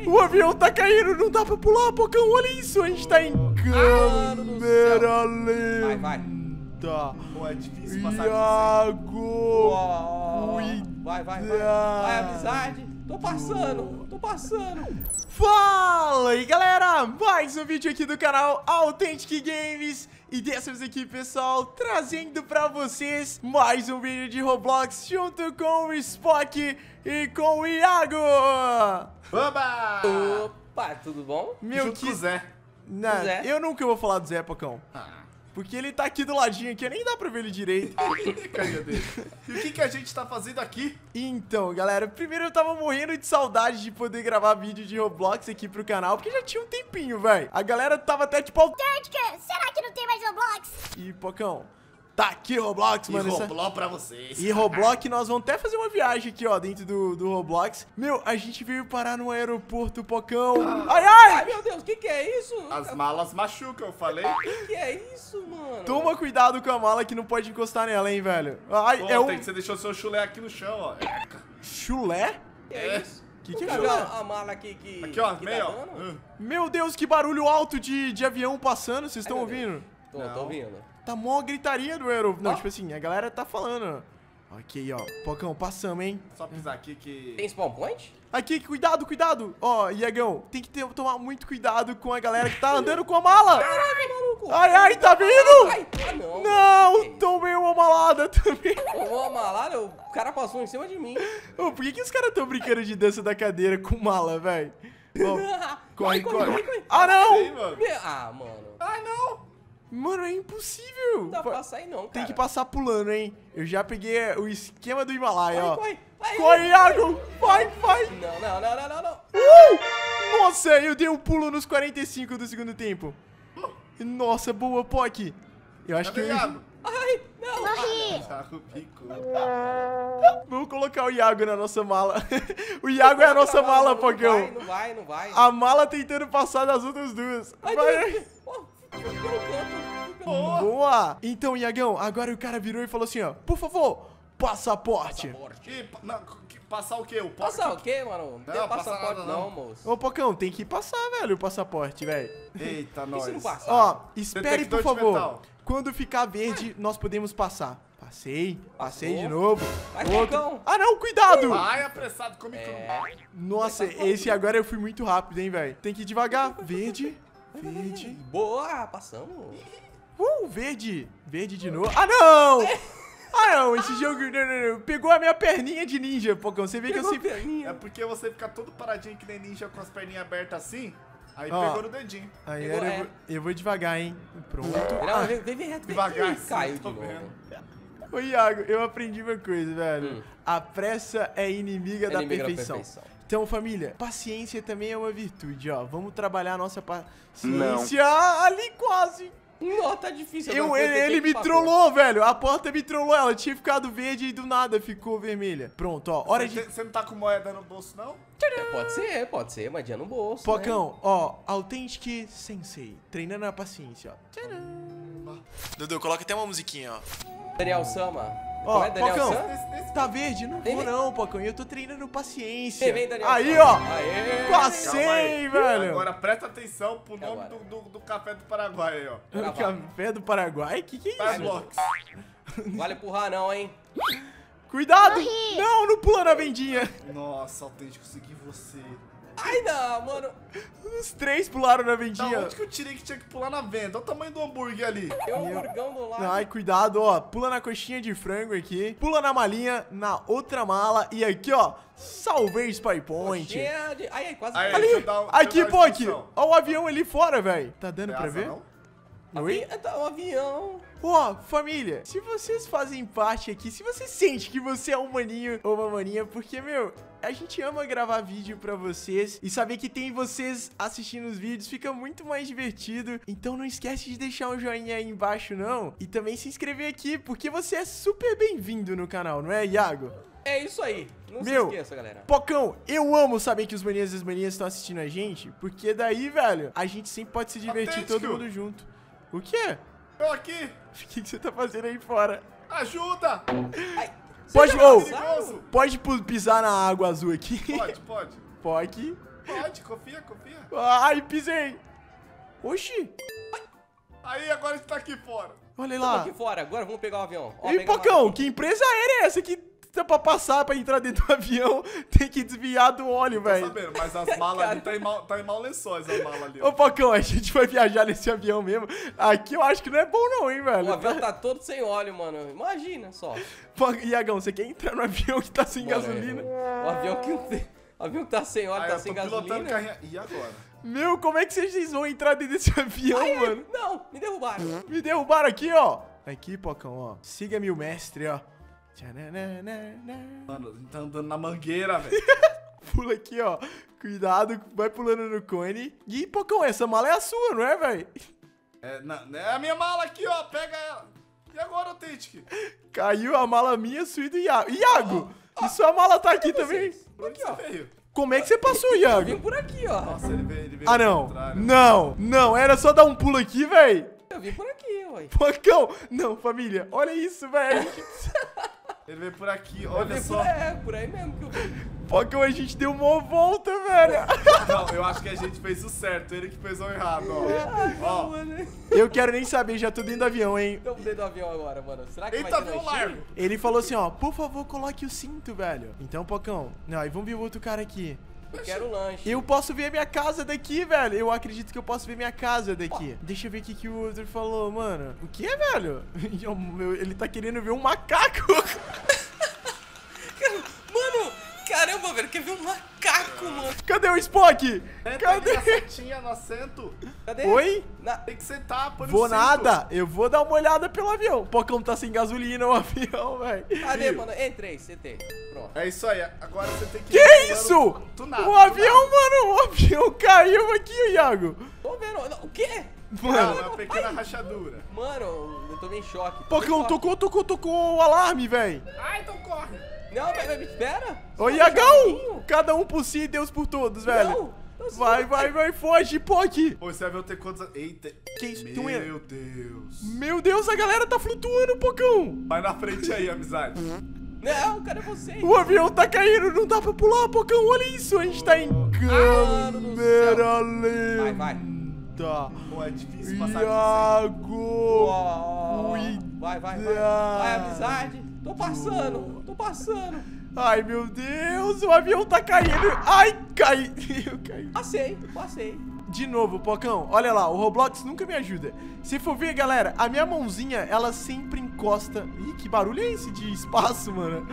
O avião tá caindo, não dá pra pular, Pocão. Olha isso, a gente tá em câmera lenta. Vai. Pô, é difícil passar Iago. Vai, amizade. Tô passando. Fala aí, galera. Mais um vídeo aqui do canal Authentic Games. E dessa vez aqui, pessoal, trazendo pra vocês mais um vídeo de Roblox junto com o Spock e com o Iago. Opa, tudo bom? Junto com o Zé. Zé. Eu nunca vou falar do Zé, Pocão. Porque ele tá aqui do ladinho aqui, nem dá pra ver ele direito. Cadê dele? E o que a gente tá fazendo aqui? Então, galera, primeiro eu tava morrendo de saudade de poder gravar vídeo de Roblox aqui pro canal, porque já tinha um tempinho, velho. A galera tava até tipo... Será que não tem mais Roblox? E, Pocão, tá aqui Roblox, mano. E Roblox pra vocês. E Roblox, nós vamos até fazer uma viagem aqui, ó, dentro do Roblox. Meu, a gente veio parar no aeroporto, Pocão. Ai, meu Deus, o que é isso? As malas machucam, eu falei. O que é isso, mano? Toma cuidado com a mala que não pode encostar nela, hein, velho. Ai, Pô, você deixou seu chulé aqui no chão, ó. Chulé? Que é isso? Que é Nunca chulé? viu a mala aqui que... Aqui, ó, que meio, tá ó. dando? Meu Deus, que barulho alto de avião passando, vocês estão meu Deus. ouvindo? Tô ouvindo. Tá mó gritaria do aeroporto. Não, Ó. tipo assim, a galera tá falando. Ok, ó. Pocão, passamos, hein? Só pisar aqui que... Tem spawn point? Aqui, cuidado, cuidado. Ó, Iagão, tem que tomar muito cuidado com a galera que tá andando com a mala. Caraca, maluco. Ai, tá vindo? Ai, não. Não, tomei uma malada também. Tomou uma malada, o cara passou em cima de mim. Ô, por que os caras tão brincando de dança da cadeira com mala, velho? Corre. Ah, Ei, não! mano. Mano. Ai, não. Mano, é impossível. Não dá pra sair não, cara. Tem que passar pulando, hein? Eu já peguei o esquema do Himalaia, ó. Corre. Corre, Iago! Vai! Não. Nossa, eu dei um pulo nos 45 do segundo tempo. Nossa, boa, Poc. Eu acho que... Ai, não. Morri! Thiago Pico. Vamos colocar o Iago na nossa mala. O Iago é a nossa mala, Pocão. Não vai. A mala tentando passar das outras duas. Ai, Vai. pelo canto. Boa! Então, Iagão, agora o cara virou e falou assim, ó. Por favor, passaporte. Passar o quê? O Passar o quê, mano? Não tem Não, passaporte passa nada, não, não. moço. Ô, Pocão, tem que passar, velho, o passaporte, velho. Eita, E se nós. não passar? Ó, espere, por Detector de favor. metal. Quando ficar verde, nós podemos passar. Passei Passou. de novo. Vai, Outro. Pocão. Ah, não, cuidado! Vai, apressado, come tudo. Nossa, esse agora eu fui muito rápido, hein, velho. Tem que ir devagar. Verde. Boa, passamos. Verde. Verde de novo. Ah, não! Ah, não, esse jogo não. Pegou a minha perninha de ninja, Pocão. Você vê que eu sempre... É porque você fica todo paradinho que nem ninja com as perninhas abertas assim, aí Ó. pegou no dedinho. Aí Pegou, eu vou devagar, hein. Pronto. Não, vem reto. Devagar, Ih, caiu sim, tô de novo. vendo. Ô, Iago, eu aprendi uma coisa, velho. A pressa é inimiga da Inimiga da perfeição. Então, família, paciência também é uma virtude, ó. Vamos trabalhar a nossa paciência. Ali quase. Não, tá difícil. agora Ele me trollou, velho. A porta me trollou. Ela tinha ficado verde e do nada ficou vermelha. Pronto, ó. Hora de... Você não tá com moeda no bolso, não? Pode ser, mas dia no bolso. Pocão, ó. Authentic Sensei. Treinando a paciência, ó. Tcharam. Dudu, coloca até uma musiquinha, ó. Né? Daniel Sama. Ó, Como é Daniel Pocão, Sama? tá verde? Não Vem, vou vem. não, Pocão. Eu tô treinando paciência. Vem, Daniel Aí, Sama. ó. Aê. Passei, velho. Agora presta atenção pro nome Agora. do café do Paraguai aí, ó. O café do Paraguai? Que é isso? Starbucks. Vale empurrar não, hein? Cuidado! Morri. Não pula na vendinha. Nossa, Autêntico, consegui você. Ai, não, mano. Os três pularam na Da vendinha. onde que eu tirei que tinha que pular na venda? Olha o tamanho do hambúrguer ali. Tem um hamburgão do lado. Ai, cuidado, ó. Pula na coxinha de frango aqui. Pula na malinha, na outra mala. E aqui, ó. Salvei Spy Point. Cheia de... Ai, quase. Aí, Ali, deixa eu dar um- aqui, deixa eu dar pô, uma aqui. instrução. Ó o avião ali fora, velho. Tá dando Tem pra asa, ver? não? Oi? Tá um avião. Ó, família, se vocês fazem parte aqui, se você sente que você é um maninho ou uma maninha, porque, meu, a gente ama gravar vídeo pra vocês e saber que tem vocês assistindo os vídeos fica muito mais divertido. Então não esquece de deixar um joinha aí embaixo, não. E também se inscrever aqui, porque você é super bem-vindo no canal, não é, Iago? É isso aí. Não Meu, se esqueça, galera. Pocão, eu amo saber que os maninhas e as maninhas estão assistindo a gente, porque daí, velho, a gente sempre pode se divertir Autêntico. todo mundo junto. O quê? Eu aqui. O que você tá fazendo aí fora? Ajuda. Ai, Pode, você tá ô, cansado? pode pisar na água azul aqui? Pode. Pode. Pode, confia, confia. Ai, pisei. Oxi. Aí, agora a gente tá aqui fora. Olha Tamo lá. aqui fora, agora vamos pegar o avião. Ó, Ei, pega a mala Pocão, aqui. que empresa aérea é essa que tá pra passar, pra entrar dentro do avião, tem que desviar do óleo, Tô velho? sabendo, mas as malas ali tá em mau lençóis, as malas ali, Ô, ó. Pocão, a gente vai viajar nesse avião mesmo. Aqui eu acho que não é bom não, hein, velho? O avião tá todo sem óleo, mano. Imagina só. Iagão, você quer entrar no avião que tá sem Mano, gasolina? O avião que não tem... O avião que tá sem óleo, Aí tá eu sem tô pilotando gasolina. carrinho. E agora? Meu, como é que vocês vão entrar dentro desse avião, Ai, ai, mano? não, me derrubaram. Me derrubaram aqui, ó. Aqui, Pocão, ó. Siga-me o mestre, ó. Tchananana. Mano, a gente tá andando na mangueira, velho. Pula aqui, ó. Cuidado, vai pulando no cone. E, Pocão, essa mala é a sua, não é, velho? É a minha mala aqui, ó. Pega ela. E agora, Autentic? Caiu a mala minha, sua e do Iago. Iago, e sua mala tá aqui também? Por onde você veio? Como é que você passou, Eu Iago? vim por aqui, ó. Nossa, ele veio Ah, ao não. contrário. Não, era só dar um pulo aqui, velho. Eu vim por aqui, ué. Pocão, não, família, olha isso, velho. Ele veio por aqui, Eu olha vim só. por aí mesmo que eu vim. Pocão, a gente deu uma volta, velho. Não, eu acho que a gente fez o certo, ele que fez o errado, ó. Ó, Mano, Eu quero nem saber, já tô dentro do avião, hein. estamos dentro do avião agora, mano. Será que eita, vai ter viu o lanchinho? largo. Ele falou assim, ó, por favor, coloque o cinto, velho. Então, Pocão, não, aí vamos ver o outro cara aqui. Eu quero lanche. Eu posso ver minha casa daqui, velho. Eu acredito que eu posso ver minha casa daqui. Deixa eu ver o que o outro falou, mano. O que, velho? Ele tá querendo ver um macaco. Mano, caramba, velho, quer ver um macaco, mano? Cadê o Spock? Senta ali na Cadê? setinha, no assento. Cadê? Oi? Tem que sentar, põe no Vou cinto. nada. Eu vou dar uma olhada pelo avião. O Pocão tá sem gasolina o avião, velho. Cadê, mano? Entrei, CT. Pronto. É isso aí, agora você tem que... Que ir isso? pulando. Tunado, O avião, mano, o avião caiu aqui, Iago. Tô vendo. Não, o quê? Não, Mano, é uma pequena rachadura. Mano, eu tô meio em choque. Pocão, tocou o alarme, velho. Ah, então corre. Não, mas me espera. Ô, Só Iagão, um cada um por si e Deus por todos, velho. Não, não, Vai, foge, Poc. Pô, esse avião tem quantos... Eita. Que isso? Tu é- Meu Deus. Meu Deus, a galera tá flutuando, Pocão. Vai na frente aí, amizade. Não, cadê vocês? O avião tá caindo, não dá pra pular, Pocão. Olha isso, a gente tá em mano do câmera Vai, vai. lenta. Pô, é difícil passar Iago. Uau. Vai, vai, vai. Vai, amizade. Tô passando. Ai, meu Deus, o avião tá caindo. Ai, cai. Eu caí. Passei. De novo, Pocão, olha lá, o Roblox nunca me ajuda. Se for ver, galera, a minha mãozinha, ela sempre encosta... Ih, que barulho é esse de espaço, mano?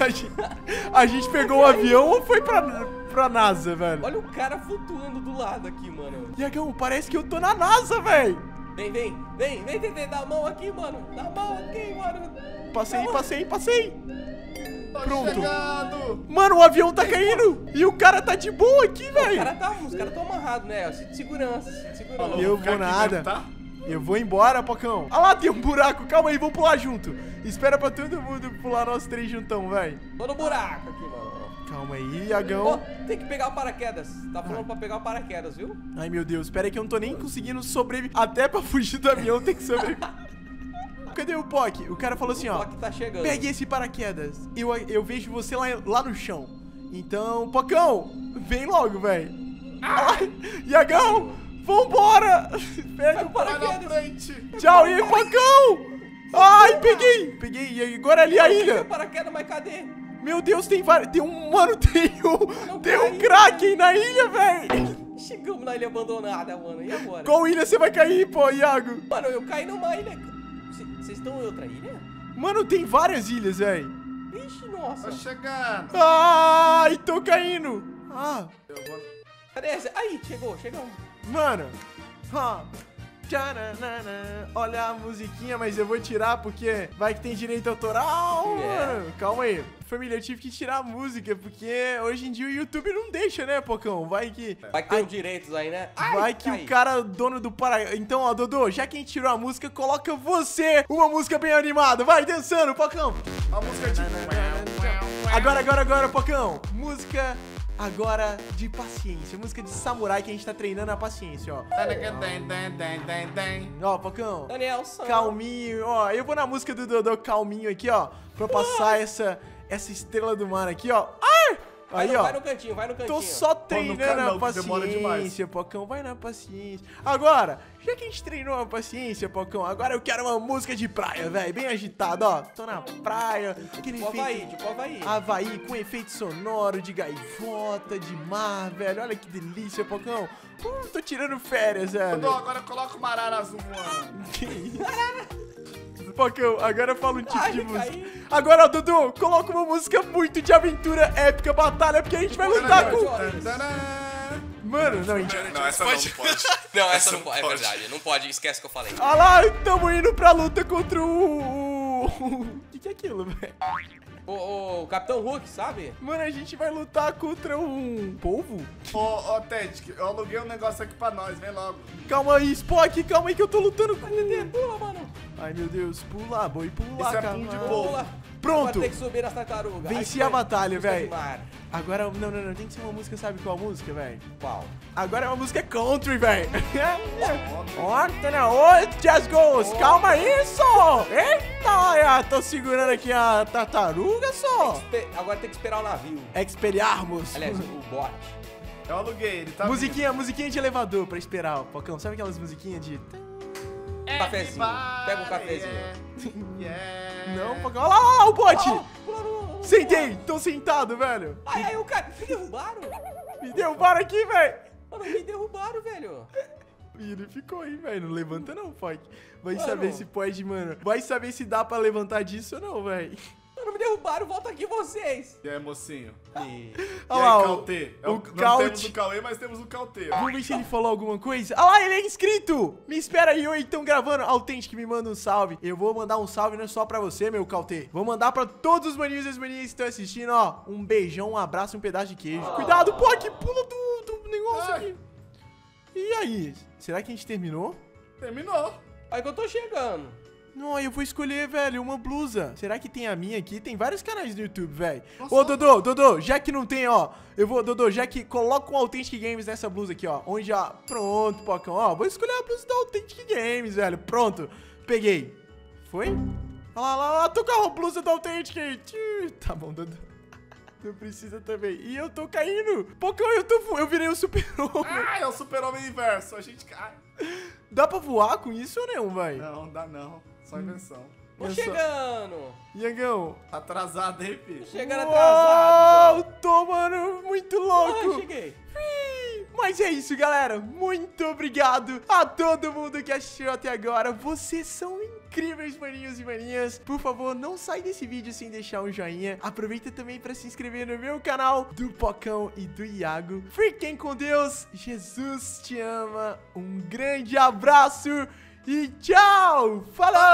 A gente pegou o avião ou foi pra NASA, velho? Olha o cara flutuando do lado aqui, mano. Iagão, parece que eu tô na NASA, velho. Vem, TT, dá a mão aqui, mano. Dá a mão aqui, mano. Passei. Tô Pronto. chegando. Mano, o avião tá caindo e o cara tá de boa aqui, Os velho. caras tão amarrados, né? Cinto de segurança. Falou, Eu ficar vou aqui nada. mesmo, tá? Eu vou embora, Pocão. Ah lá, tem um buraco. Calma aí, vamos pular junto. Espera pra todo mundo pular nós três juntão, velho. Tô no buraco aqui, mano. Calma aí, Ó, Iagão. tem que pegar o paraquedas. Tá falando pra pegar o paraquedas, viu? Ai, meu Deus, espera aí que eu não tô nem conseguindo sobreviver. Até pra fugir do avião tem que sobreviver. Cadê o Poc? O cara falou assim, O ó. Poc tá chegando. Pegue esse paraquedas. Eu vejo você lá no chão. Então, Pocão, vem logo, velho. Iagão, vambora. Pega o Vai na paraquedas. frente. Tchau, e aí, Pocão. Ai, peguei. E agora ali a Peguei o ilha. paraquedas, mas cadê? Meu Deus, tem vários. Tem um. Mano, tem um caí. Kraken na ilha, velho. Chegamos na ilha abandonada, mano. E agora? Qual ilha você vai cair, pô, Iago? Mano, eu caí numa ilha. Vocês estão em outra ilha? Mano, tem várias ilhas, velho. Ixi, nossa. Tô chegando. Ai, tô caindo. Ah, Eu vou... Cadê essa? Aí, chegou. mano. Tchananana. Olha a musiquinha, mas eu vou tirar porque vai que tem direito autoral, mano. Calma aí. Família, eu tive que tirar a música porque hoje em dia o YouTube não deixa, né, Pocão? Vai que... Vai que tem uns direitos aí, né? Ai, Vai que caí. o cara, dono do para... Então, ó, Dodô, já que a gente tirou a música, coloca você uma música bem animada. Vai, dançando, Pocão. A música tipo... Agora, Pocão. Música agora de paciência. Música de samurai que a gente tá treinando a paciência, ó. Ó, Pocão. Danielson. Calminho, ó. Eu vou na música do Dodô calminho aqui, ó. Pra passar essa estrela do mar aqui, ó. Ai! Aí, ó. Vai no cantinho, vai no cantinho. Tô só treinando canal, a que demora paciência, Pocão. Vai na paciência. Agora, já que a gente treinou a paciência, Pocão, agora eu quero uma música de praia, velho. Bem agitada, ó. Tô na praia. Aquele Tipo Havaí, efeito... tipo Havaí. Havaí com efeito sonoro de gaivota, de mar, velho. Olha que delícia, Pocão. Tô tirando férias, velho. Dodô, agora coloca uma arara azul voando. Que isso? Pocão, agora eu falo um tipo Ai, de música. caí. Agora, Dudu, coloca uma música muito de aventura, épica, batalha, porque a gente vai lutar com... Mano, não, a gente... Não, essa não pode. Não, essa não pode. É verdade, não pode, esquece que eu falei. Ah lá, tamo indo pra luta contra o... O que é aquilo, velho? O Capitão Hulk, sabe? Mano, a gente vai lutar contra um polvo? Ô, Ted, eu aluguei um negócio aqui pra nós, vem logo. Calma aí, Spock, calma aí que eu tô lutando com... Pula, mano. Ai, meu Deus, pula, boi, pula, Isso é cara. pum de boa. Pula. Pronto. Vai ter que subir nas tartarugas. Venci Aí a foi. batalha, Música de velho. mar. Agora, não, tem que ser uma música, sabe qual música, velho? Qual? Agora é uma música country, velho. Oi, Jazz Ghost, calma aí, só. Eita, tô segurando aqui a tartaruga, só. Agora tem que esperar o navio. Expelharmos. Aliás, o bote. Eu aluguei, ele tá Musiquinha de elevador pra esperar, ó, Pocão. Sabe aquelas musiquinhas de... Um cafezinho. Pega um cafezinho. Não, Pocão. Olha lá, o bote. Pula no- Sentei, tô sentado, velho. Ai, o cara. Me derrubaram? Me derrubaram aqui, velho. Mano, me derrubaram, velho. E ele ficou aí, velho. Não levanta não, Foque. Vai Mano. saber se pode, mano. Vai saber se dá pra levantar disso ou não, velho. Mano, me derrubaram. Volta aqui vocês. E aí, mocinho? E... E Olha aí, lá, Cautê? o Não Caute. temos o Cauê, mas temos o Cautê. Vamos ver se ele falou alguma coisa. Ah lá, ele é inscrito. Me espera aí, oi, tão gravando. Authentic me manda um salve. Eu vou mandar um salve não só pra você, meu Cautê. Vou mandar pra todos os maninhos e as maninhas que estão assistindo, ó. Um beijão, um abraço e um pedaço de queijo. Cuidado, pô, que pula do negócio Ai. aqui. E aí? Será que a gente terminou? Terminou. Aí que eu tô chegando. Não, eu vou escolher, velho, uma blusa. Será que tem a minha aqui? Tem vários canais no YouTube, velho. Nossa. Ô, Dodô, já que não tem, ó. Dodô, já que coloca um Authentic Games nessa blusa aqui, ó. Onde já... Pronto, Pocão, ó. Vou escolher a blusa da Authentic Games, velho. Pronto. Peguei. Foi? Olha lá, tô com a blusa da Authentic. Tá bom, Dodô. Não precisa também. E eu tô caindo. Pocão, eu virei o super-homem. Ah, é o super-homem inverso. A gente cai. Dá pra voar com isso ou não, velho? Não, dá não. Só invenção. Tô Eu só- chegando. Iangão. Tá atrasado, hein, filho? Chegando Uou, atrasado. tô, mano, muito louco. Ah, cheguei. Mas é isso, galera. Muito obrigado a todo mundo que assistiu até agora. Vocês são incríveis, maninhos e maninhas. Por favor, não sai desse vídeo sem deixar um joinha. Aproveita também para se inscrever no meu canal do Pocão e do Iago. Fiquem com Deus. Jesus te ama. Um grande abraço e tchau. Falou!